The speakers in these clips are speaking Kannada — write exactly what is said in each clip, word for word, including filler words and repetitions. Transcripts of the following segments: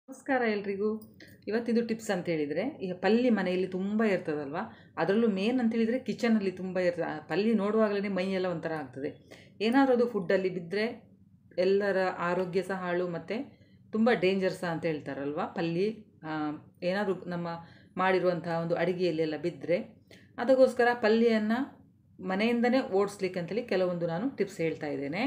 ನಮಸ್ಕಾರ ಎಲ್ರಿಗೂ. ಇವತ್ತಿದು ಟಿಪ್ಸ್ ಅಂತ ಹೇಳಿದರೆ, ಈಗ ಪಲ್ಲಿ ಮನೆಯಲ್ಲಿ ತುಂಬ ಇರ್ತದಲ್ವ, ಅದರಲ್ಲೂ ಮೇನ್ ಅಂತ ಹೇಳಿದರೆ ಕಿಚನಲ್ಲಿ ತುಂಬ ಇರ್ತದೆ. ಪಲ್ಲಿ ನೋಡುವಾಗಲೇ ಮೈಯೆಲ್ಲ ಒಂಥರ ಆಗ್ತದೆ. ಏನಾದರೂ ಅದು ಫುಡ್ಡಲ್ಲಿ ಬಿದ್ದರೆ ಎಲ್ಲರ ಆರೋಗ್ಯ ಸಹ ಹಾಳು ಮತ್ತು ತುಂಬ ಡೇಂಜರ್ ಸಹ ಅಂತ ಹೇಳ್ತಾರಲ್ವ. ಪಲ್ಲಿ ಏನಾದರೂ ನಮ್ಮ ಮಾಡಿರುವಂತಹ ಒಂದು ಅಡುಗೆಯಲ್ಲಿ ಎಲ್ಲ ಬಿದ್ದರೆ, ಅದಕ್ಕೋಸ್ಕರ ಪಲ್ಲಿಯನ್ನು ಮನೆಯಿಂದನೇ ಓಡಿಸ್ಲಿಕ್ಕೆ ಅಂತೇಳಿ ಕೆಲವೊಂದು ನಾನು ಟಿಪ್ಸ್ ಹೇಳ್ತಾ ಇದ್ದೇನೆ.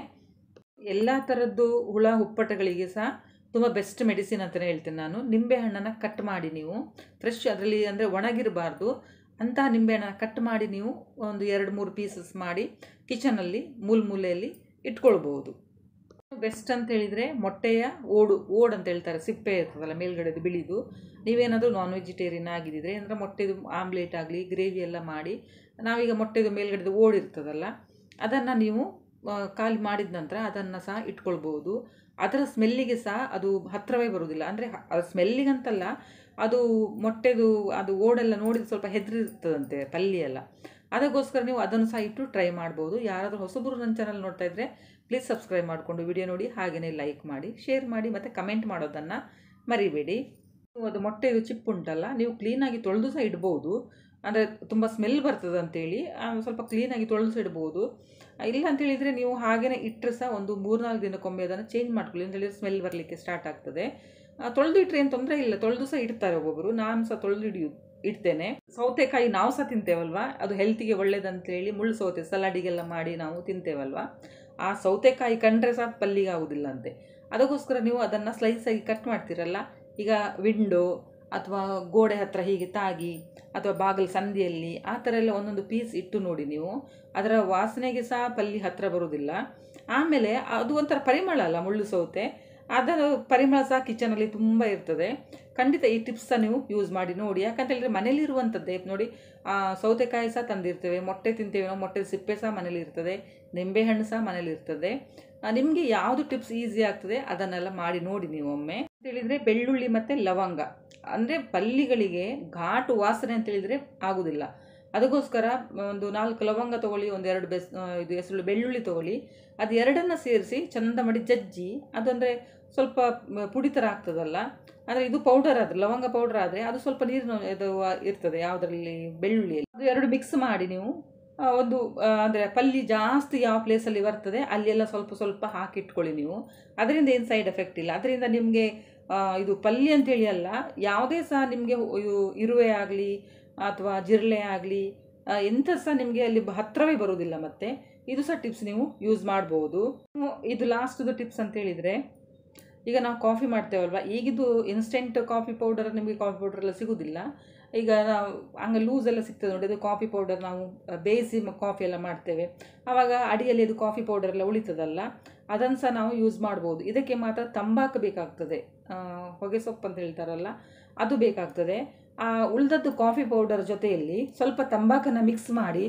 ಎಲ್ಲ ಥರದ್ದು ಹುಳ ಹುಪ್ಪಟಗಳಿಗೆ ಸಹ ತುಂಬ ಬೆಸ್ಟ್ ಮೆಡಿಸಿನ್ ಅಂತಲೇ ಹೇಳ್ತೇನೆ ನಾನು. ನಿಂಬೆಹಣ್ಣನ್ನು ಕಟ್ ಮಾಡಿ ನೀವು ಫ್ರೆಶ್, ಅದರಲ್ಲಿ ಅಂದರೆ ಒಣಗಿರಬಾರ್ದು ಅಂತಹ ನಿಂಬೆಹಣ್ಣನ್ನು ಕಟ್ ಮಾಡಿ ನೀವು ಒಂದು ಎರಡು ಮೂರು ಪೀಸಸ್ ಮಾಡಿ ಕಿಚನಲ್ಲಿ ಮೂಲ ಮೂಲೆಯಲ್ಲಿ ಇಟ್ಕೊಳ್ಬೋದು. ಬೆಸ್ಟ್ ಅಂತ ಹೇಳಿದರೆ ಮೊಟ್ಟೆಯ ಓಡು ಓಡು ಅಂತ ಹೇಳ್ತಾರೆ, ಸಿಪ್ಪೆ ಇರ್ತದಲ್ಲ ಮೇಲ್ಗಡೆದು ಬಿಳಿದು. ನೀವೇನಾದರೂ ನಾನ್ ವೆಜಿಟೇರಿಯನ್ ಆಗಿದ್ದರೆ ಅಂದರೆ ಮೊಟ್ಟೆದು ಆಮ್ಲೆಟ್ ಆಗಲಿ ಗ್ರೇವಿ ಎಲ್ಲ ಮಾಡಿ, ನಾವೀಗ ಮೊಟ್ಟೆದು ಮೇಲ್ಗಡೆದು ಓಡು ಇರ್ತದಲ್ಲ, ಅದನ್ನು ನೀವು ಖಾಲಿ ಮಾಡಿದ ನಂತರ ಅದನ್ನು ಸಹ ಇಟ್ಕೊಳ್ಬೋದು. ಅದರ ಸ್ಮೆಲ್ಲಿಗೆ ಸಹ ಅದು ಹತ್ತಿರವೇ ಬರುವುದಿಲ್ಲ. ಅಂದರೆ ಅದು ಸ್ಮೆಲ್ಲಿಗಂತಲ್ಲ, ಅದು ಮೊಟ್ಟೆದು ಅದು ಓಡೆಲ್ಲ ನೋಡಿದ ಸ್ವಲ್ಪ ಹೆದರಿರ್ತದಂತೆ ಪಲ್ಲಿಯೆಲ್ಲ. ಅದಕ್ಕೋಸ್ಕರ ನೀವು ಅದನ್ನು ಸಹ ಇಟ್ಟು ಟ್ರೈ ಮಾಡ್ಬೋದು. ಯಾರಾದರೂ ಹೊಸಬರು ನನ್ನ ಚಾನಲ್ ನೋಡ್ತಾ ಇದ್ದರೆ ಪ್ಲೀಸ್ ಸಬ್ಸ್ಕ್ರೈಬ್ ಮಾಡಿಕೊಂಡು ವಿಡಿಯೋ ನೋಡಿ, ಹಾಗೆಯೇ ಲೈಕ್ ಮಾಡಿ, ಶೇರ್ ಮಾಡಿ ಮತ್ತು ಕಮೆಂಟ್ ಮಾಡೋದನ್ನು ಮರಿಬೇಡಿ. ಅದು ಮೊಟ್ಟೆದು ಚಿಪ್ಪು ಉಂಟಲ್ಲ, ನೀವು ಕ್ಲೀನಾಗಿ ತೊಳೆದು ಸಹ ಇಡ್ಬೋದು. ಅಂದರೆ ತುಂಬ ಸ್ಮೆಲ್ ಬರ್ತದೆ ಅಂತೇಳಿ ಸ್ವಲ್ಪ ಕ್ಲೀನಾಗಿ ತೊಳೆದು ಸಹ ಇಡ್ಬೋದು. ಇಲ್ಲ ಅಂತೇಳಿದರೆ ನೀವು ಹಾಗೆಯೇ ಇಟ್ಟರೆ ಸಹ ಒಂದು ಮೂರ್ನಾಲ್ಕು ದಿನಕ್ಕೊಮ್ಮೆ ಅದನ್ನು ಚೇಂಜ್ ಮಾಡ್ಕೊಳ್ಳಿ, ಅಂತೇಳಿದರೆ ಸ್ಮೆಲ್ ಬರಲಿಕ್ಕೆ ಸ್ಟಾರ್ಟ್ ಆಗ್ತದೆ. ತೊಳೆದು ಇಟ್ಟರೆ ಏನು ತೊಂದರೆ ಇಲ್ಲ, ತೊಳೆದು ಸಹ ಇಡ್ತಾರೆ ಒಬ್ಬೊಬ್ಬರು, ನಾನು ಸಹ ತೊಳೆದು ಹಿಡಿಯೋದು ಇಡ್ತೇನೆ. ಸೌತೆಕಾಯಿ ನಾವು ಸಹ ತಿಂತೇವಲ್ವ, ಅದು ಹೆಲ್ತಿಗೆ ಒಳ್ಳೇದಂತೇಳಿ ಮುಳ್ಳು ಸೌತೆ ಸಲಾಡಿಗೆಲ್ಲ ಮಾಡಿ ನಾವು ತಿಂತೇವಲ್ವ, ಆ ಸೌತೆಕಾಯಿ ಕಂಡ್ರೆ ಸಹ ಪಲ್ಲಿಗೆ ಆಗೋದಿಲ್ಲ ಅಂತೆ. ಅದಕ್ಕೋಸ್ಕರ ನೀವು ಅದನ್ನು ಸ್ಲೈಸಾಗಿ ಕಟ್ ಮಾಡ್ತೀರಲ್ಲ, ಈಗ ವಿಂಡೋ ಅಥವಾ ಗೋಡೆ ಹತ್ತಿರ ಹೀಗೆ ತಾಗಿ ಅಥವಾ ಬಾಗಿಲು ಸಂದಿಯಲ್ಲಿ ಆ ಥರ ಎಲ್ಲ ಒಂದೊಂದು ಪೀಸ್ ಇಟ್ಟು ನೋಡಿ ನೀವು, ಅದರ ವಾಸನೆಗೆ ಸಹ ಪಲ್ಲಿ ಹತ್ತಿರ ಬರೋದಿಲ್ಲ. ಆಮೇಲೆ ಅದು ಒಂಥರ ಪರಿಮಳ ಅಲ್ಲ ಮುಳ್ಳು ಸೌತೆ, ಅದರ ಪರಿಮಳ ಸಹ ಕಿಚನಲ್ಲಿ ತುಂಬ ಇರ್ತದೆ. ಖಂಡಿತ ಈ ಟಿಪ್ಸ್ ಸಹ ನೀವು ಯೂಸ್ ಮಾಡಿ ನೋಡಿ. ಯಾಕಂತೇಳಿದರೆ ಮನೇಲಿರುವಂಥದ್ದೇ ನೋಡಿ, ಸೌತೆಕಾಯಿ ಸಹ ತಂದಿರ್ತೇವೆ, ಮೊಟ್ಟೆ ತಿಂತೇವೆ ನಾವು, ಮೊಟ್ಟೆ ಸಿಪ್ಪೆ ಸಹ ಮನೇಲಿ ಇರ್ತದೆ, ನಿಂಬೆಹಣ್ಣು ಸಹ ಮನೇಲಿ ಇರ್ತದೆ. ನಿಮಗೆ ಯಾವುದು ಟಿಪ್ಸ್ ಈಸಿ ಆಗ್ತದೆ ಅದನ್ನೆಲ್ಲ ಮಾಡಿ ನೋಡಿ ನೀವು ಒಮ್ಮೆ. ಅಂತೇಳಿದರೆ ಬೆಳ್ಳುಳ್ಳಿ ಮತ್ತು ಲವಂಗ, ಅಂದರೆ ಪಲ್ಲಿಗಳಿಗೆ ಘಾಟು ವಾಸನೆ ಅಂತೇಳಿದರೆ ಆಗೋದಿಲ್ಲ. ಅದಕ್ಕೋಸ್ಕರ ಒಂದು ನಾಲ್ಕು ಲವಂಗ ತೊಗೊಳ್ಳಿ, ಒಂದೆರಡು ಬೆಸ್ ಇದು ಹೆಸರು ಬೆಳ್ಳುಳ್ಳಿ ತೊಗೊಳ್ಳಿ, ಅದು ಎರಡನ್ನು ಸೇರಿಸಿ ಚಂದ ಮಾಡಿ ಜಜ್ಜಿ, ಅದಂದರೆ ಸ್ವಲ್ಪ ಪುಡಿ ಥರ ಆಗ್ತದಲ್ಲ, ಅಂದರೆ ಇದು ಪೌಡರ್ ಆದರೆ ಲವಂಗ ಪೌಡರ್ ಆದರೆ ಅದು ಸ್ವಲ್ಪ ನೀರಿನ ಇದು ಇರ್ತದೆ ಯಾವುದರಲ್ಲಿ ಬೆಳ್ಳುಳ್ಳಿಯಲ್ಲಿ, ಅದು ಎರಡು ಮಿಕ್ಸ್ ಮಾಡಿ ನೀವು ಒಂದು ಅಂದರೆ ಪಲ್ಲಿ ಜಾಸ್ತಿ ಯಾವ ಪ್ಲೇಸಲ್ಲಿ ಬರ್ತದೆ ಅಲ್ಲೆಲ್ಲ ಸ್ವಲ್ಪ ಸ್ವಲ್ಪ ಹಾಕಿಟ್ಕೊಳ್ಳಿ ನೀವು. ಅದರಿಂದ ಏನು ಸೈಡ್ ಎಫೆಕ್ಟ್ ಇಲ್ಲ. ಅದರಿಂದ ನಿಮಗೆ ಇದು ಪಲ್ಲಿ ಅಂತೇಳಿ ಅಲ್ಲ, ಯಾವುದೇ ಸಹ ನಿಮಗೆ ಇರುವೆ ಆಗಲಿ ಅಥವಾ ಜಿರಳೆ ಆಗಲಿ ಎಂಥ ಸಹ ನಿಮಗೆ ಅಲ್ಲಿ ಹತ್ತಿರವೇ ಬರೋದಿಲ್ಲ. ಮತ್ತು ಇದು ಸಹ ಟಿಪ್ಸ್ ನೀವು ಯೂಸ್ ಮಾಡ್ಬೋದು. ಇದು ಲಾಸ್ಟ್ದು ಟಿಪ್ಸ್ ಅಂತ ಹೇಳಿದರೆ, ಈಗ ನಾವು ಕಾಫಿ ಮಾಡ್ತೇವಲ್ವ, ಈಗಿದು ಇನ್ಸ್ಟೆಂಟ್ ಕಾಫಿ ಪೌಡರ್ ನಿಮಗೆ ಕಾಫಿ ಪೌಡರ್ ಎಲ್ಲ ಸಿಗೋದಿಲ್ಲ. ಈಗ ನಾವು ಹಂಗೆ ಲೂಸ್ ಎಲ್ಲ ಸಿಗ್ತದೆ ನೋಡಿ, ಅದು ಕಾಫಿ ಪೌಡರ್ ನಾವು ಬೇಯಿಸಿ ಕಾಫಿ ಎಲ್ಲ ಮಾಡ್ತೇವೆ, ಆವಾಗ ಅಡಿಯಲ್ಲಿ ಅದು ಕಾಫಿ ಪೌಡರ್ ಎಲ್ಲ ಉಳಿತದಲ್ಲ, ಅದನ್ನು ಸಹ ನಾವು ಯೂಸ್ ಮಾಡ್ಬೋದು. ಇದಕ್ಕೆ ಮಾತ್ರ ತಂಬಾಕು ಬೇಕಾಗ್ತದೆ, ಹೊಗೆ ಸೊಪ್ಪು ಅಂತ ಹೇಳ್ತಾರಲ್ಲ ಅದು ಬೇಕಾಗ್ತದೆ. ಆ ಉಳಿದದ್ದು ಕಾಫಿ ಪೌಡರ್ ಜೊತೆಯಲ್ಲಿ ಸ್ವಲ್ಪ ತಂಬಾಕನ್ನು ಮಿಕ್ಸ್ ಮಾಡಿ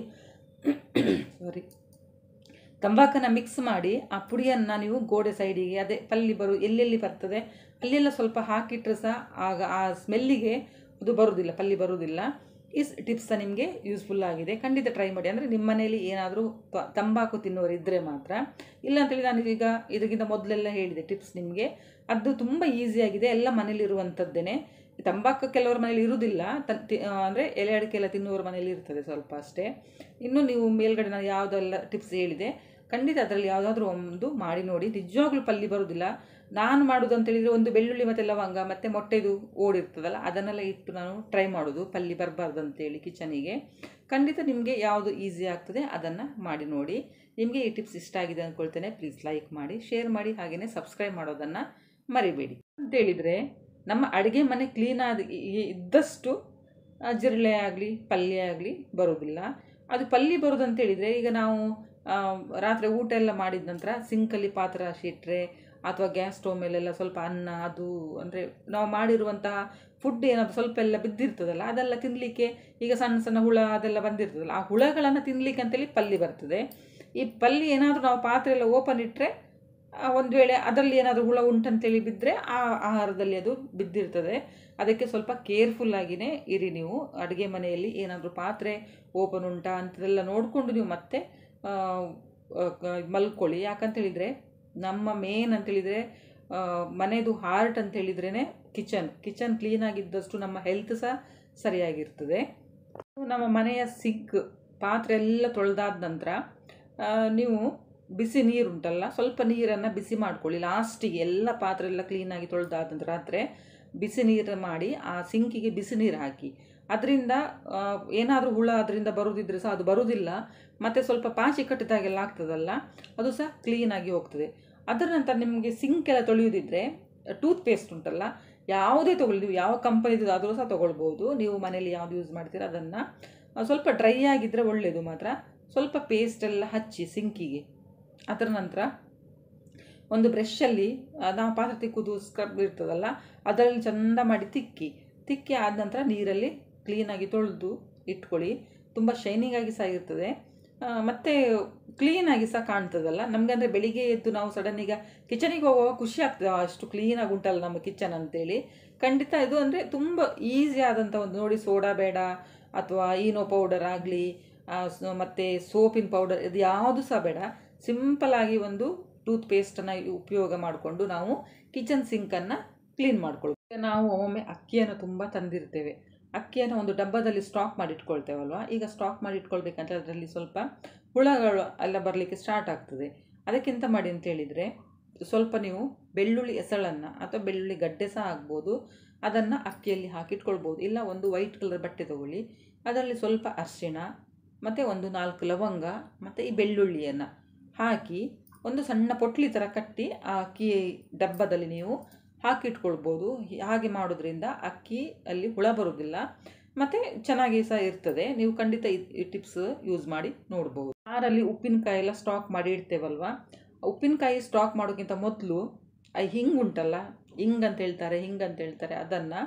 ಸಾರಿ ತಂಬಾಕನ್ನು ಮಿಕ್ಸ್ ಮಾಡಿ ಆ ಪುಡಿಯನ್ನು ನೀವು ಗೋಡೆ ಸೈಡಿಗೆ, ಅದೇ ಪಲ್ಲಿ ಬರು ಎಲ್ಲೆಲ್ಲಿ ಬರ್ತದೆ ಅಲ್ಲೆಲ್ಲ ಸ್ವಲ್ಪ ಹಾಕಿಟ್ರೆ ಸಹ ಆಗ ಆ ಸ್ಮೆಲ್ಲಿಗೆ ಅದು ಬರುವುದಿಲ್ಲ, ಪಲ್ಲಿ ಬರುವುದಿಲ್ಲ. ಈ ಟಿಪ್ಸ್ ಸಹ ನಿಮಗೆ ಯೂಸ್ಫುಲ್ ಆಗಿದೆ, ಖಂಡಿತ ಟ್ರೈ ಮಾಡಿ. ಅಂದರೆ ನಿಮ್ಮ ಮನೆಯಲ್ಲಿ ಏನಾದರೂ ತಂಬಾಕು ತಿನ್ನೋರು ಇದ್ದರೆ ಮಾತ್ರ. ಇಲ್ಲ ಅಂತೇಳಿ ನಾನು ಈಗ ಇದಕ್ಕಿಂತ ಮೊದಲೆಲ್ಲ ಹೇಳಿದೆ ಟಿಪ್ಸ್ ನಿಮಗೆ, ಅದು ತುಂಬ ಈಸಿಯಾಗಿದೆ, ಎಲ್ಲ ಮನೇಲಿರುವಂಥದ್ದೇನೆ. ತಂಬಾಕು ಕೆಲವ್ರ ಮನೇಲಿ ಇರುವುದಿಲ್ಲ, ತಿ ಅಂದರೆ ಎಲೆ ಅಡಿಕೆ ಎಲ್ಲ ತಿನ್ನುವವ್ರ ಮನೇಲಿ ಇರ್ತದೆ ಸ್ವಲ್ಪ ಅಷ್ಟೇ. ಇನ್ನು ನೀವು ಮೇಲ್ಗಡೆ ನಾನು ಯಾವುದೆಲ್ಲ ಟಿಪ್ಸ್ ಹೇಳಿದೆ ಖಂಡಿತ ಅದರಲ್ಲಿ ಯಾವುದಾದ್ರೂ ಒಂದು ಮಾಡಿ ನೋಡಿ, ನಿಜವಾಗ್ಲೂ ಪಲ್ಲಿ ಬರೋದಿಲ್ಲ. ನಾನು ಮಾಡೋದು ಅಂತೇಳಿದರೆ ಒಂದು ಬೆಳ್ಳುಳ್ಳಿ ಮತ್ತು ಲವಂಗ ಮತ್ತು ಮೊಟ್ಟೆದು ಓಡಿರ್ತದಲ್ಲ ಅದನ್ನೆಲ್ಲ ಇಟ್ಟು ನಾನು ಟ್ರೈ ಮಾಡೋದು, ಪಲ್ಲಿ ಬರಬಾರ್ದು ಅಂತೇಳಿ ಕಿಚನಿಗೆ. ಖಂಡಿತ ನಿಮಗೆ ಯಾವುದು ಈಸಿ ಆಗ್ತದೆ ಅದನ್ನು ಮಾಡಿ ನೋಡಿ. ನಿಮಗೆ ಈ ಟಿಪ್ಸ್ ಇಷ್ಟ ಆಗಿದೆ ಅಂದ್ಕೊಳ್ತೇನೆ. ಪ್ಲೀಸ್ ಲೈಕ್ ಮಾಡಿ, ಶೇರ್ ಮಾಡಿ, ಹಾಗೆಯೇ ಸಬ್ಸ್ಕ್ರೈಬ್ ಮಾಡೋದನ್ನು ಮರಿಬೇಡಿ. ಅಂತೇಳಿದರೆ ನಮ್ಮ ಅಡುಗೆ ಮನೆ ಕ್ಲೀನಾದ ಇದ್ದಷ್ಟು ಜಿರಳೆ ಆಗಲಿ ಪಲ್ಯ ಆಗಲಿ ಬರೋದಿಲ್ಲ. ಅದು ಪಲ್ಲಿ ಬರೋದಂತೇಳಿದರೆ, ಈಗ ನಾವು ರಾತ್ರಿ ಊಟ ಎಲ್ಲ ಮಾಡಿದ ನಂತರ ಸಿಂಕಲ್ಲಿ ಪಾತ್ರೆ ಇಟ್ಟರೆ ಅಥವಾ ಗ್ಯಾಸ್ ಸ್ಟವ್ ಮೇಲೆಲ್ಲ ಸ್ವಲ್ಪ ಅನ್ನ ಅದು ಅಂದರೆ ನಾವು ಮಾಡಿರುವಂತಹ ಫುಡ್ ಏನಾದರೂ ಸ್ವಲ್ಪ ಎಲ್ಲ ಬಿದ್ದಿರ್ತದಲ್ಲ ಅದೆಲ್ಲ ತಿನ್ನಲಿಕ್ಕೆ, ಈಗ ಸಣ್ಣ ಸಣ್ಣ ಹುಳ ಅದೆಲ್ಲ ಬಂದಿರ್ತದಲ್ಲ, ಆ ಹುಳಗಳನ್ನು ತಿನ್ನಲಿಕ್ಕೆ ಅಂತೇಳಿ ಪಲ್ಲಿ ಬರ್ತದೆ. ಈ ಪಲ್ಲಿ ಏನಾದರೂ ನಾವು ಪಾತ್ರೆ ಎಲ್ಲ ಓಪನ್ ಇಟ್ಟರೆ ಒಂದು ವೇಳೆ ಅದರಲ್ಲಿ ಏನಾದರೂ ಹುಳ ಉಂಟಂತೇಳಿ ಬಿದ್ದರೆ ಆ ಆಹಾರದಲ್ಲಿ ಅದು ಬಿದ್ದಿರ್ತದೆ. ಅದಕ್ಕೆ ಸ್ವಲ್ಪ ಕೇರ್ಫುಲ್ಲಾಗಿಯೇ ಇರಿ ನೀವು. ಅಡುಗೆ ಮನೆಯಲ್ಲಿ ಏನಾದರೂ ಪಾತ್ರೆ ಓಪನ್ ಉಂಟಾ ಅಂತೆಲ್ಲ ನೋಡಿಕೊಂಡು ನೀವು ಮತ್ತೆ ಮಲ್ಕೊಳ್ಳಿ. ಯಾಕಂತೇಳಿದರೆ ನಮ್ಮ ಮೇನ್ ಅಂತೇಳಿದರೆ ಮನೆಯದು ಹಾರ್ಟ್ ಅಂತೇಳಿದ್ರೇ ಕಿಚನ್ ಕಿಚನ್ ಕ್ಲೀನಾಗಿದ್ದಷ್ಟು ನಮ್ಮ ಹೆಲ್ತ್ ಸಹ ಸರಿಯಾಗಿರ್ತದೆ. ನಮ್ಮ ಮನೆಯ ಸಿಂಕ್ ಪಾತ್ರೆ ಎಲ್ಲ ತೊಳೆದಾದ ನಂತರ ನೀವು ಬಿಸಿ ನೀರುಂಟಲ್ಲ, ಸ್ವಲ್ಪ ನೀರನ್ನು ಬಿಸಿ ಮಾಡ್ಕೊಳ್ಳಿ. ಲಾಸ್ಟಿಗೆ ಎಲ್ಲ ಪಾತ್ರೆ ಎಲ್ಲ ಕ್ಲೀನಾಗಿ ತೊಳೆದಾದ ನಂತರ ರಾತ್ರಿ ಬಿಸಿ ನೀರು ಮಾಡಿ ಆ ಸಿಂಕಿಗೆ ಬಿಸಿ ನೀರು ಹಾಕಿ. ಅದರಿಂದ ಏನಾದರೂ ಹುಳ ಅದರಿಂದ ಬರೋದಿದ್ರೆ ಸಹ ಅದು ಬರೋದಿಲ್ಲ. ಮತ್ತು ಸ್ವಲ್ಪ ಪಾಚಿ ಕಟ್ಟಿದಾಗೆಲ್ಲ ಆಗ್ತದಲ್ಲ, ಅದು ಸಹ ಕ್ಲೀನಾಗಿ ಹೋಗ್ತದೆ. ಅದರ ನಂತರ ನಿಮಗೆ ಸಿಂಕೆಲ್ಲ ತೊಳೆಯೋದಿದ್ರೆ ಟೂತ್ ಪೇಸ್ಟ್ ಉಂಟಲ್ಲ, ಯಾವುದೇ ತೊಗೊಳ್ಳಿ, ನೀವು ಯಾವ ಕಂಪನಿದು ಆದರೂ ಸಹ ತೊಗೊಳ್ಬೋದು. ನೀವು ಮನೇಲಿ ಯಾವುದು ಯೂಸ್ ಮಾಡ್ತೀರ ಅದನ್ನು ಸ್ವಲ್ಪ ಡ್ರೈ ಆಗಿದ್ದರೆ ಒಳ್ಳೆಯದು. ಮಾತ್ರ ಸ್ವಲ್ಪ ಪೇಸ್ಟೆಲ್ಲ ಹಚ್ಚಿ ಸಿಂಕಿಗೆ. ಅದರ ನಂತರ ಒಂದು ಬ್ರಷಲ್ಲಿ ನಾವು ಪಾತ್ರೆ ತಿಕ್ಕುವುದು ಸ್ಕ್ರಬ್ ಇರ್ತದಲ್ಲ, ಅದರಲ್ಲಿ ಚೆಂದ ಮಾಡಿ ತಿಕ್ಕಿ ತಿಕ್ಕಿ ಆದ ನಂತರ ನೀರಲ್ಲಿ ಕ್ಲೀನಾಗಿ ತೊಳೆದು ಇಟ್ಕೊಳ್ಳಿ. ತುಂಬ ಶೈನಿಂಗಾಗಿ ಸಹ ಇರ್ತದೆ ಮತ್ತು ಕ್ಲೀನಾಗಿ ಸಹ ಕಾಣ್ತದಲ್ಲ ನಮಗೆ. ಅಂದರೆ ಬೆಳಿಗ್ಗೆ ಎದ್ದು ನಾವು ಸಡನ್ ಈಗ ಕಿಚನಿಗೆ ಹೋಗುವಾಗ ಖುಷಿ ಆಗ್ತದೆ, ಅಷ್ಟು ಕ್ಲೀನಾಗಿ ಉಂಟಲ್ಲ ನಮ್ಮ ಕಿಚನ್ ಅಂತೇಳಿ. ಖಂಡಿತ ಇದು ಅಂದರೆ ತುಂಬ ಈಸಿ ಆದಂಥ ಒಂದು, ನೋಡಿ, ಸೋಡಾ ಬೇಡ ಅಥವಾ ಈನೋ ಪೌಡರ್ ಆಗಲಿ ಮತ್ತು ಸೋಪಿನ ಪೌಡರ್ ಇದು ಯಾವುದು ಸಹ ಬೇಡ. ಸಿಂಪಲಾಗಿ ಒಂದು ಟೂತ್ ಪೇಸ್ಟನ್ನು ಉಪಯೋಗ ಮಾಡಿಕೊಂಡು ನಾವು ಕಿಚನ್ ಸಿಂಕನ್ನು ಕ್ಲೀನ್ ಮಾಡ್ಕೊಳ್ತೇವೆ. ನಾವು ಒಮ್ಮೊಮ್ಮೆ ಅಕ್ಕಿಯನ್ನು ತುಂಬ ತಂದಿರ್ತೇವೆ. ಅಕ್ಕಿಯನ್ನು ಒಂದು ಡಬ್ಬದಲ್ಲಿ ಸ್ಟಾಕ್ ಮಾಡಿ ಇಟ್ಕೊಳ್ತೇವಲ್ವ. ಈಗ ಸ್ಟಾಕ್ ಮಾಡಿ ಇಟ್ಕೊಳ್ಬೇಕಂತ ಅದರಲ್ಲಿ ಸ್ವಲ್ಪ ಹುಳಗಳು ಎಲ್ಲ ಬರಲಿಕ್ಕೆ ಸ್ಟಾರ್ಟ್ ಆಗ್ತದೆ. ಅದಕ್ಕೆಂತ ಮಾಡಿ ಅಂತ ಹೇಳಿದರೆ, ಸ್ವಲ್ಪ ನೀವು ಬೆಳ್ಳುಳ್ಳಿ ಎಸಳನ್ನು ಅಥವಾ ಬೆಳ್ಳುಳ್ಳಿ ಗಡ್ಡೆ ಸಹ ಆಗ್ಬೋದು, ಅದನ್ನು ಅಕ್ಕಿಯಲ್ಲಿ ಹಾಕಿಟ್ಕೊಳ್ಬೋದು. ಇಲ್ಲ ಒಂದು ವೈಟ್ ಕಲರ್ ಬಟ್ಟೆ ತೊಗೊಳ್ಳಿ, ಅದರಲ್ಲಿ ಸ್ವಲ್ಪ ಅರಿಶಿಣ ಮತ್ತು ಒಂದು ನಾಲ್ಕು ಲವಂಗ ಮತ್ತು ಈ ಬೆಳ್ಳುಳ್ಳಿಯನ್ನು ಹಾಕಿ ಒಂದು ಸಣ್ಣ ಪೊಟ್ಲಿ ಥರ ಕಟ್ಟಿ ಆ ಅಕ್ಕಿ ಡಬ್ಬದಲ್ಲಿ ನೀವು ಹಾಕಿಟ್ಕೊಳ್ಬೋದು. ಹಾಗೆ ಮಾಡೋದ್ರಿಂದ ಅಕ್ಕಿ ಅಲ್ಲಿ ಹುಳ ಬರೋದಿಲ್ಲ ಮತ್ತು ಚೆನ್ನಾಗಿ ಸಹ ಇರ್ತದೆ. ನೀವು ಖಂಡಿತ ಈ ಟಿಪ್ಸ್ ಯೂಸ್ ಮಾಡಿ ನೋಡ್ಬೋದು. ಜಾರಲ್ಲಿ ಉಪ್ಪಿನಕಾಯಿ ಎಲ್ಲ ಸ್ಟಾಕ್ ಮಾಡಿ ಇಡ್ತೇವಲ್ವ, ಉಪ್ಪಿನಕಾಯಿ ಸ್ಟಾಕ್ ಮಾಡೋಕ್ಕಿಂತ ಮೊದಲು ಹಿಂಗೆ ಉಂಟಲ್ಲ, ಹಿಂಗೆ ಅಂತ ಹೇಳ್ತಾರೆ ಹಿಂಗೆ ಅಂತ ಹೇಳ್ತಾರೆ ಅದನ್ನು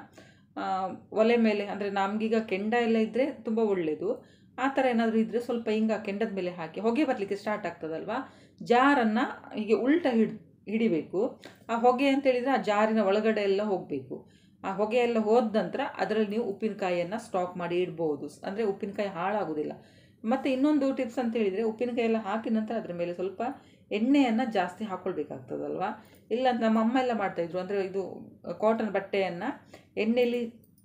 ಒಲೆ ಮೇಲೆ, ಅಂದರೆ ನಮಗೀಗ ಕೆಂಡ ಎಲ್ಲ ಇದ್ದರೆ ತುಂಬ ಒಳ್ಳೆಯದು. ಆ ಥರ ಏನಾದರೂ ಇದ್ದರೆ ಸ್ವಲ್ಪ ಹಿಂಗೆ ಕೆಂಡದ ಮೇಲೆ ಹಾಕಿ ಹೊಗೆ ಬರಲಿಕ್ಕೆ ಸ್ಟಾರ್ಟ್ ಆಗ್ತದಲ್ವ, ಜಾರನ್ನು ಹೀಗೆ ಉಲ್ಟ ಹಿಡ್ ಹಿಡಿಬೇಕು. ಆ ಹೊಗೆ ಅಂತೇಳಿದರೆ ಆ ಜಾರಿನ ಒಳಗಡೆ ಎಲ್ಲ ಹೋಗಬೇಕು. ಆ ಹೊಗೆ ಎಲ್ಲ ಹೋದ ನಂತರ ಅದರಲ್ಲಿ ನೀವು ಉಪ್ಪಿನಕಾಯಿಯನ್ನು ಸ್ಟಾಕ್ ಮಾಡಿ ಇಡ್ಬೋದು. ಅಂದರೆ ಉಪ್ಪಿನಕಾಯಿ ಹಾಳಾಗೋದಿಲ್ಲ. ಮತ್ತು ಇನ್ನೊಂದು ಟಿಪ್ಸ್ ಅಂತ ಹೇಳಿದರೆ, ಉಪ್ಪಿನಕಾಯಿ ಎಲ್ಲ ಹಾಕಿದ ನಂತರ ಅದರ ಮೇಲೆ ಸ್ವಲ್ಪ ಎಣ್ಣೆಯನ್ನು ಜಾಸ್ತಿ ಹಾಕ್ಕೊಳ್ಬೇಕಾಗ್ತದಲ್ವ. ಇಲ್ಲ ನಮ್ಮ ಅಮ್ಮ ಎಲ್ಲ ಮಾಡ್ತಾಯಿದ್ರು, ಅಂದರೆ ಇದು ಕಾಟನ್ ಬಟ್ಟೆಯನ್ನು ಎಣ್ಣೆಯಲ್ಲಿ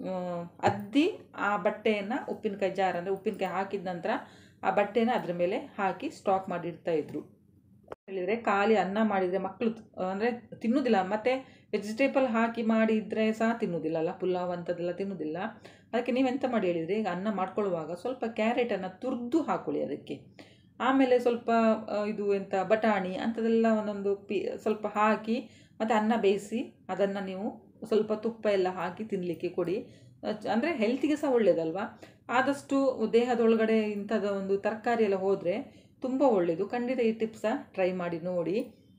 ಅದ್ದಿ ಆ ಬಟ್ಟೆಯನ್ನು ಉಪ್ಪಿನಕಾಯಿ ಜಾರ್, ಅಂದರೆ ಉಪ್ಪಿನಕಾಯಿ ಹಾಕಿದ ನಂತರ ಆ ಬಟ್ಟೆನ ಅದರ ಮೇಲೆ ಹಾಕಿ ಸ್ಟಾಕ್ ಮಾಡಿ ಇಡ್ತಾಯಿದ್ರು. ಹೇಳಿದರೆ ಖಾಲಿ ಅನ್ನ ಮಾಡಿದರೆ ಮಕ್ಕಳು ಅಂದರೆ ತಿನ್ನೋದಿಲ್ಲ, ಮತ್ತು ವೆಜಿಟೇಬಲ್ ಹಾಕಿ ಮಾಡಿದರೆ ಸಹ ತಿನ್ನೋದಿಲ್ಲಲ್ಲ, ಪುಲಾವ್ ಅಂಥದ್ದೆಲ್ಲ ತಿನ್ನೋದಿಲ್ಲ. ಅದಕ್ಕೆ ನೀವೆಂತ ಮಾಡಿ ಹೇಳಿದರೆ, ಈಗ ಅನ್ನ ಮಾಡ್ಕೊಳ್ಳುವಾಗ ಸ್ವಲ್ಪ ಕ್ಯಾರೆಟನ್ನು ತುರಿದು ಹಾಕ್ಕೊಳ್ಳಿ ಅದಕ್ಕೆ. ಆಮೇಲೆ ಸ್ವಲ್ಪ ಇದು ಎಂಥ ಬಟಾಣಿ ಅಂಥದ್ದೆಲ್ಲ ಒಂದೊಂದು ಪಿ ಸ್ವಲ್ಪ ಹಾಕಿ ಮತ್ತು ಅನ್ನ ಬೇಯಿಸಿ ಅದನ್ನು ನೀವು ಸ್ವಲ್ಪ ತುಪ್ಪ ಎಲ್ಲ ಹಾಕಿ ತಿನ್ನಲಿಕ್ಕೆ ಕೊಡಿ. ಅಂದರೆ ಹೆಲ್ತಿಗೆ ಸಹ ಒಳ್ಳೆಯದಲ್ವ. ಆದಷ್ಟು ದೇಹದೊಳಗಡೆ ಇಂಥದ್ದು ಒಂದು ತರಕಾರಿ ಎಲ್ಲ ಹೋದರೆ ತುಂಬ ಒಳ್ಳೆಯದು. ಖಂಡಿತ ಈ ಟಿಪ್ಸ ಟ್ರೈ ಮಾಡಿ ನೋಡಿ.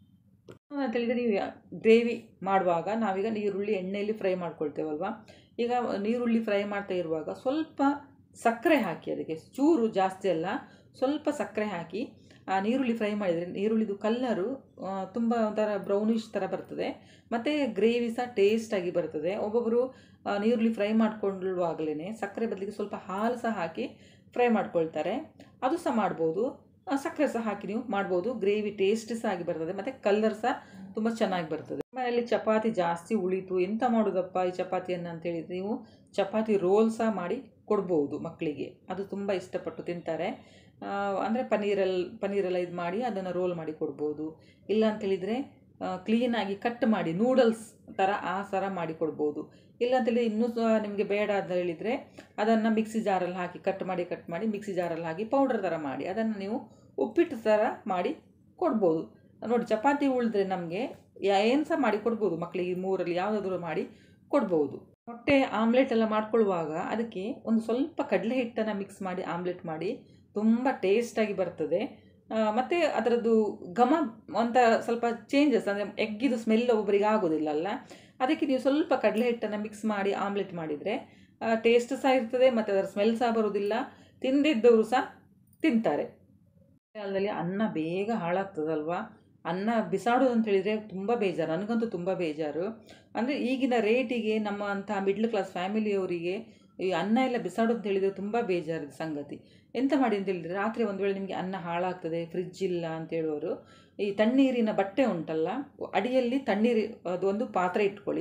ಅಂತ ಹೇಳಿದರೆ, ನೀವು ಗ್ರೇವಿ ಮಾಡುವಾಗ ನಾವೀಗ ನೀರುಳ್ಳಿ ಎಣ್ಣೆಯಲ್ಲಿ ಫ್ರೈ ಮಾಡ್ಕೊಳ್ತೇವಲ್ವ, ಈಗ ನೀರುಳ್ಳಿ ಫ್ರೈ ಮಾಡ್ತಾ ಇರುವಾಗ ಸ್ವಲ್ಪ ಸಕ್ಕರೆ ಹಾಕಿ, ಅದಕ್ಕೆ ಚೂರು ಜಾಸ್ತಿ ಅಲ್ಲ, ಸ್ವಲ್ಪ ಸಕ್ಕರೆ ಹಾಕಿ ಆ ನೀರುಳ್ಳಿ ಫ್ರೈ ಮಾಡಿದರೆ ನೀರುಳ್ಳಿದು ಕಲ್ಲರು ತುಂಬ ಒಂಥರ ಬ್ರೌನಿಷ್ ಥರ ಬರ್ತದೆ ಮತ್ತು ಗ್ರೇವಿ ಸಹ ಟೇಸ್ಟಾಗಿ ಬರ್ತದೆ. ಒಬ್ಬೊಬ್ಬರು ನೀರುಳ್ಳಿ ಫ್ರೈ ಮಾಡ್ಕೊಳ್ಳುವಾಗಲೇ ಸಕ್ಕರೆ ಬದಲಿಗೆ ಸ್ವಲ್ಪ ಹಾಲು ಸಹ ಹಾಕಿ ಫ್ರೈ ಮಾಡ್ಕೊಳ್ತಾರೆ, ಅದು ಸಹ ಮಾಡ್ಬೋದು. ಸಕ್ಕರೆ ಸಹ ಹಾಕಿ ನೀವು ಮಾಡ್ಬೋದು. ಗ್ರೇವಿ ಟೇಸ್ಟ್ ಸಹ ಆಗಿ ಬರ್ತದೆ ಮತ್ತು ಕಲರ್ ಸಹ ತುಂಬ ಚೆನ್ನಾಗಿ ಬರ್ತದೆ. ಮನೆಯಲ್ಲಿ ಚಪಾತಿ ಜಾಸ್ತಿ ಉಳಿತು, ಎಂತ ಮಾಡೋದಪ್ಪ ಈ ಚಪಾತಿಯನ್ನು ಅಂತೇಳಿದರೆ ನೀವು ಚಪಾತಿ ರೋಲ್ ಸಹ ಮಾಡಿ ಕೊಡ್ಬೋದು ಮಕ್ಕಳಿಗೆ, ಅದು ತುಂಬ ಇಷ್ಟಪಟ್ಟು ತಿಂತಾರೆ. ಅಂದರೆ ಪನ್ನೀರಲ್ಲಿ ಪನ್ನೀರೆಲ್ಲ ಇದು ಮಾಡಿ ಅದನ್ನು ರೋಲ್ ಮಾಡಿ ಕೊಡ್ಬೋದು. ಇಲ್ಲ ಅಂತೇಳಿದರೆ ಕ್ಲೀನಾಗಿ ಕಟ್ ಮಾಡಿ ನೂಡಲ್ಸ್ ಥರ ಆ ಥರ ಮಾಡಿ ಕೊಡ್ಬೋದು. ಇಲ್ಲ ಅಂತೇಳಿ ಇನ್ನೂ ಸಹ ನಿಮಗೆ ಬೇಡ ಅಂತ ಹೇಳಿದರೆ ಅದನ್ನು ಮಿಕ್ಸಿ ಜಾರಲ್ಲಿ ಹಾಕಿ ಕಟ್ ಮಾಡಿ ಕಟ್ ಮಾಡಿ ಮಿಕ್ಸಿ ಜಾರಲ್ಲಿ ಹಾಕಿ ಪೌಡರ್ ಥರ ಮಾಡಿ ಅದನ್ನು ನೀವು ಉಪ್ಪಿಟ್ಟು ಥರ ಮಾಡಿ ಕೊಡ್ಬೋದು. ನೋಡಿ, ಚಪಾತಿ ಉಳಿದ್ರೆ ನಮಗೆ ಏನು ಸಹ ಮಾಡಿ ಕೊಡ್ಬೋದು ಮಕ್ಕಳಿಗೆ, ಮೂರಲ್ಲಿ ಯಾವುದಾದ್ರೂ ಮಾಡಿ ಕೊಡ್ಬೋದು. ಮೊಟ್ಟೆ ಆಮ್ಲೆಟ್ ಎಲ್ಲ ಮಾಡ್ಕೊಳ್ಳುವಾಗ ಅದಕ್ಕೆ ಒಂದು ಸ್ವಲ್ಪ ಕಡಲೆ ಹಿಟ್ಟನ್ನು ಮಿಕ್ಸ್ ಮಾಡಿ ಆಮ್ಲೆಟ್ ಮಾಡಿ, ತುಂಬ ಟೇಸ್ಟಾಗಿ ಬರ್ತದೆ. ಮತ್ತು ಅದರದ್ದು ಘಮ ಅಂತ ಸ್ವಲ್ಪ ಚೇಂಜಸ್, ಅಂದರೆ ಎಗ್ಗಿದು ಸ್ಮೆಲ್ ಒಬ್ಬರಿಗೆ ಆಗೋದಿಲ್ಲಲ್ಲ, ಅದಕ್ಕೆ ನೀವು ಸ್ವಲ್ಪ ಕಡಲೆ ಹಿಟ್ಟನ್ನು ಮಿಕ್ಸ್ ಮಾಡಿ ಆಮ್ಲೆಟ್ ಮಾಡಿದರೆ ಟೇಸ್ಟ್ ಸಹ ಇರ್ತದೆ ಮತ್ತು ಅದರ ಸ್ಮೆಲ್ ಸಹ ಬರೋದಿಲ್ಲ, ತಿಂದಿದ್ದವರು ಸಹ ತಿಂತಾರೆ. ಕಾಲದಲ್ಲಿ ಅನ್ನ ಬೇಗ ಹಾಳಾಗ್ತದಲ್ವ, ಅನ್ನ ಬಿಸಾಡೋದು ಅಂತ ಹೇಳಿದರೆ ತುಂಬ ಬೇಜಾರು, ನನಗಂತೂ ತುಂಬ ಬೇಜಾರು. ಅಂದರೆ ಈಗಿನ ರೇಟಿಗೆ ನಮ್ಮ ಅಂಥ ಮಿಡ್ಲ್ ಕ್ಲಾಸ್ ಫ್ಯಾಮಿಲಿಯವರಿಗೆ ಈ ಅನ್ನ ಎಲ್ಲ ಬಿಸಾಡೋದು ಅಂತ ಹೇಳಿದರೆ ತುಂಬ ಬೇಜಾರದ ಸಂಗತಿ. ಎಂತ ಮಾಡಿ ಅಂತ ಹೇಳಿದರೆ, ರಾತ್ರಿ ಒಂದು ವೇಳೆ ನಿಮಗೆ ಅನ್ನ ಹಾಳಾಗ್ತದೆ, ಫ್ರಿಜ್ ಇಲ್ಲ ಅಂತ ಹೇಳುವವರು ಈ ತಣ್ಣೀರಿನ ಬಟ್ಟೆ ಉಂಟಲ್ಲ, ಅಡಿಯಲ್ಲಿ ತಣ್ಣೀರು ಅದು ಒಂದು ಪಾತ್ರೆ ಇಟ್ಕೊಳ್ಳಿ,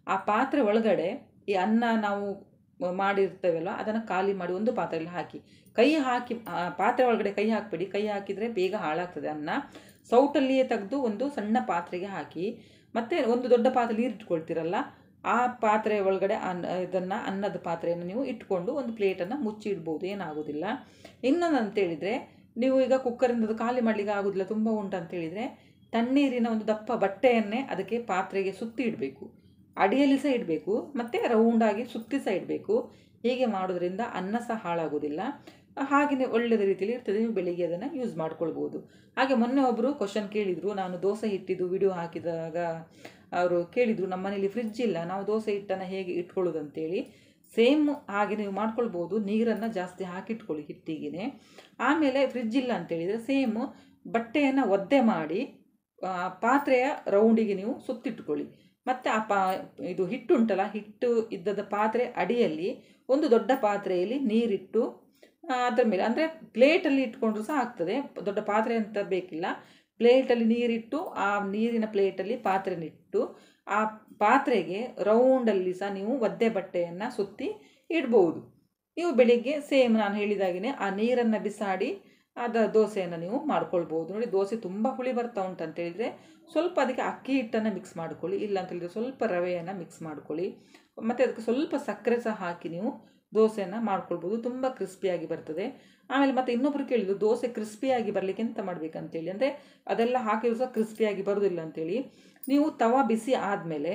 ಆ ಪಾತ್ರೆ ಒಳಗಡೆ ಈ ಅನ್ನ ನಾವು ಮಾಡಿರ್ತೇವಲ್ಲ ಅದನ್ನು ಖಾಲಿ ಮಾಡಿ ಒಂದು ಪಾತ್ರೆಯಲ್ಲಿ ಹಾಕಿ ಕೈ ಹಾಕಿ ಪಾತ್ರೆ ಒಳಗಡೆ ಕೈ ಹಾಕಬೇಡಿ. ಕೈ ಹಾಕಿದರೆ ಬೇಗ ಹಾಳಾಗ್ತದೆ ಅನ್ನ. ಸೌಟಲ್ಲಿಯೇ ತೆಗೆದು ಒಂದು ಸಣ್ಣ ಪಾತ್ರೆಗೆ ಹಾಕಿ, ಮತ್ತು ಒಂದು ದೊಡ್ಡ ಪಾತ್ರೆ ನೀರು ಇಟ್ಕೊಳ್ತೀರಲ್ಲ ಆ ಪಾತ್ರೆ ಒಳಗಡೆ ಅನ್ನ ಇದನ್ನು ಅನ್ನದ ಪಾತ್ರೆಯನ್ನು ನೀವು ಇಟ್ಕೊಂಡು ಒಂದು ಪ್ಲೇಟನ್ನು ಮುಚ್ಚಿ ಇಡ್ಬೋದು, ಏನಾಗೋದಿಲ್ಲ. ಇನ್ನೊಂದು ಅಂತೇಳಿದರೆ, ನೀವು ಈಗ ಕುಕ್ಕರಿಂದ ಅದು ಖಾಲಿ ಮಾಡಲಿಕ್ಕೆ ಆಗೋದಿಲ್ಲ, ತುಂಬ ಉಂಟು ಅಂತೇಳಿದರೆ ತಣ್ಣೀರಿನ ಒಂದು ದಪ್ಪ ಬಟ್ಟೆಯನ್ನೇ ಅದಕ್ಕೆ ಪಾತ್ರೆಗೆ ಸುತ್ತಿ ಇಡಬೇಕು. ಅಡಿಯಲ್ಲಿ ಸಹ ಇಡಬೇಕು ಮತ್ತು ರೌಂಡಾಗಿ ಸುತ್ತಿ ಸಹ ಇಡಬೇಕು. ಹೀಗೆ ಮಾಡೋದ್ರಿಂದ ಅನ್ನ ಸಹ ಹಾಳಾಗೋದಿಲ್ಲ, ಹಾಗೆಯೇ ಒಳ್ಳೆಯದ ರೀತಿಯಲ್ಲಿ ಇರ್ತದೆ. ನೀವು ಬೆಳಿಗ್ಗೆ ಅದನ್ನು ಯೂಸ್ ಮಾಡ್ಕೊಳ್ಬೋದು. ಹಾಗೆ ಮೊನ್ನೆ ಒಬ್ಬರು ಕ್ವಶನ್ ಕೇಳಿದರು, ನಾನು ದೋಸೆ ಹಿಟ್ಟಿದ್ದು ವಿಡಿಯೋ ಹಾಕಿದಾಗ ಅವರು ಕೇಳಿದರು, ನಮ್ಮ ಮನೇಲಿ ಫ್ರಿಡ್ಜ್ ಇಲ್ಲ, ನಾವು ದೋಸೆ ಹಿಟ್ಟನ್ನು ಹೇಗೆ ಇಟ್ಕೊಳ್ಳೋದು ಅಂತೇಳಿ. ಸೇಮ್ ಹಾಗೆ ನೀವು ಮಾಡ್ಕೊಳ್ಬೋದು. ನೀರನ್ನು ಜಾಸ್ತಿ ಹಾಕಿಟ್ಕೊಳ್ಳಿ ಹಿಟ್ಟಿಗೆ. ಆಮೇಲೆ ಫ್ರಿಡ್ಜ್ ಇಲ್ಲ ಅಂತೇಳಿದರೆ ಸೇಮ್ ಬಟ್ಟೆಯನ್ನು ಒದ್ದೆ ಮಾಡಿ ಪಾತ್ರೆಯ ರೌಂಡಿಗೆ ನೀವು ಸುತ್ತಿಟ್ಕೊಳ್ಳಿ. ಮತ್ತು ಆ ಪಾ ಇದು ಹಿಟ್ಟುಂಟಲ್ಲ, ಹಿಟ್ಟು ಇದ್ದದ ಪಾತ್ರೆ ಅಡಿಯಲ್ಲಿ ಒಂದು ದೊಡ್ಡ ಪಾತ್ರೆಯಲ್ಲಿ ನೀರಿಟ್ಟು ಅದರ ಮೇಲೆ, ಅಂದರೆ ಪ್ಲೇಟಲ್ಲಿ ಇಟ್ಕೊಂಡ್ರೂ ಸಹ ಆಗ್ತದೆ, ದೊಡ್ಡ ಪಾತ್ರೆ ಅಂತ ಬೇಕಿಲ್ಲ. ಪ್ಲೇಟಲ್ಲಿ ನೀರಿಟ್ಟು ಆ ನೀರಿನ ಪ್ಲೇಟಲ್ಲಿ ಪಾತ್ರೆನಿಟ್ಟು ಆ ಪಾತ್ರೆಗೆ ರೌಂಡಲ್ಲಿ ಸಹ ನೀವು ಒದ್ದೆ ಬಟ್ಟೆಯನ್ನು ಸುತ್ತಿ ಇಡ್ಬೋದು. ನೀವು ಬೆಳಿಗ್ಗೆ ಸೇಮ್ ನಾನು ಹೇಳಿದಾಗೇ ಆ ನೀರನ್ನು ಬಿಸಾಡಿ ಅದ ದೋಸೆಯನ್ನು ನೀವು ಮಾಡ್ಕೊಳ್ಬೋದು. ನೋಡಿ, ದೋಸೆ ತುಂಬ ಹುಳಿ ಬರ್ತಾ ಉಂಟು ಅಂತೇಳಿದರೆ ಸ್ವಲ್ಪ ಅದಕ್ಕೆ ಅಕ್ಕಿ ಹಿಟ್ಟನ್ನು ಮಿಕ್ಸ್ ಮಾಡ್ಕೊಳ್ಳಿ, ಇಲ್ಲ ಅಂತೇಳಿದರೆ ಸ್ವಲ್ಪ ರವೆಯನ್ನು ಮಿಕ್ಸ್ ಮಾಡ್ಕೊಳ್ಳಿ, ಮತ್ತು ಅದಕ್ಕೆ ಸ್ವಲ್ಪ ಸಕ್ಕರೆ ಸಹ ಹಾಕಿ ನೀವು ದೋಸೆಯನ್ನು ಮಾಡ್ಕೊಳ್ಬೋದು. ತುಂಬ ಕ್ರಿಸ್ಪಿಯಾಗಿ ಬರ್ತದೆ. ಆಮೇಲೆ ಮತ್ತೆ ಇನ್ನೊಬ್ಬರು ಕೇಳಿದ್ರು, ದೋಸೆ ಕ್ರಿಸ್ಪಿಯಾಗಿ ಬರಲಿಕ್ಕೆ ಎಂತ ಮಾಡಬೇಕಂತೇಳಿ. ಅಂದರೆ ಅದೆಲ್ಲ ಹಾಕಿದ್ರು ಸಹ ಕ್ರಿಸ್ಪಿಯಾಗಿ ಬರೋದಿಲ್ಲ ಅಂತೇಳಿ, ನೀವು ತವ ಬಿಸಿ ಆದಮೇಲೆ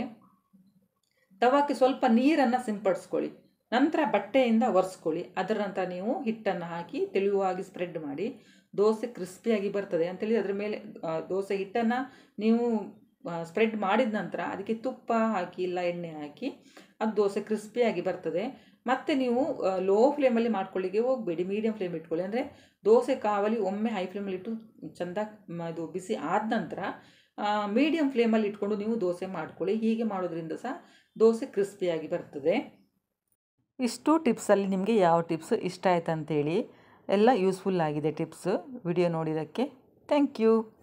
ತವಕ್ಕೆ ಸ್ವಲ್ಪ ನೀರನ್ನು ಸಿಂಪಡಿಸ್ಕೊಳ್ಳಿ, ನಂತರ ಬಟ್ಟೆಯಿಂದ ಒರೆಸ್ಕೊಳ್ಳಿ. ಅದರ ನಂತರ ನೀವು ಹಿಟ್ಟನ್ನು ಹಾಕಿ ತೆಳುವಾಗಿ ಸ್ಪ್ರೆಡ್ ಮಾಡಿ ದೋಸೆ ಕ್ರಿಸ್ಪಿಯಾಗಿ ಬರ್ತದೆ ಅಂತೇಳಿ. ಅದರ ಮೇಲೆ ದೋಸೆ ಹಿಟ್ಟನ್ನು ನೀವು ಸ್ಪ್ರೆಡ್ ಮಾಡಿದ ನಂತರ ಅದಕ್ಕೆ ತುಪ್ಪ ಹಾಕಿ ಇಲ್ಲ ಎಣ್ಣೆ ಹಾಕಿ ಅದು ದೋಸೆ ಕ್ರಿಸ್ಪಿಯಾಗಿ ಬರ್ತದೆ. ಮತ್ತು ನೀವು ಲೋ ಫ್ಲೇಮಲ್ಲಿ ಮಾಡ್ಕೊಳ್ಳಿಕ್ಕೆ ಹೋಗಬೇಡಿ, ಮೀಡಿಯಮ್ ಫ್ಲೇಮ್ ಇಟ್ಕೊಳ್ಳಿ. ಅಂದರೆ ದೋಸೆ ಕಾವಲಿ ಒಮ್ಮೆ ಹೈ ಫ್ಲೇಮಲ್ಲಿ ಇಟ್ಟು ಚೆಂದ ಇದು ಬಿಸಿ ಆದ ನಂತರ ಮೀಡಿಯಮ್ ಫ್ಲೇಮಲ್ಲಿ ಇಟ್ಕೊಂಡು ನೀವು ದೋಸೆ ಮಾಡ್ಕೊಳ್ಳಿ. ಹೀಗೆ ಮಾಡೋದ್ರಿಂದ ಸಹ ದೋಸೆ ಕ್ರಿಸ್ಪಿಯಾಗಿ ಬರ್ತದೆ. ಇಷ್ಟು ಟಿಪ್ಸಲ್ಲಿ ನಿಮಗೆ ಯಾವ ಟಿಪ್ಸ್ ಇಷ್ಟ ಆಯ್ತು ಅಂತೇಳಿ, ಎಲ್ಲ ಯೂಸ್ಫುಲ್ ಆಗಿದೆ ಟಿಪ್ಸ್. ವಿಡಿಯೋ ನೋಡಿದ್ದಕ್ಕೆ ಥ್ಯಾಂಕ್ ಯು.